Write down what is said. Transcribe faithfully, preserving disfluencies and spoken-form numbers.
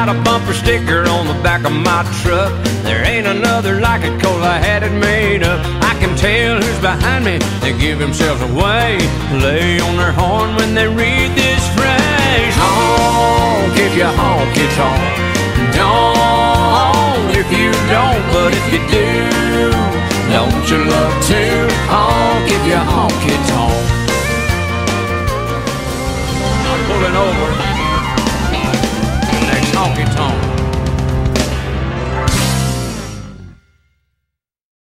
got a bumper sticker on the back of my truck. There ain't another like it, 'cause I had it made up. I can tell who's behind me, they give themselves away, lay on their horn when they read this phrase. Honk if you honk, it's on. Don't if you don't, but if you do, don't you love to honk if you honk, it's on. I'm pulling over. Next honky tonk.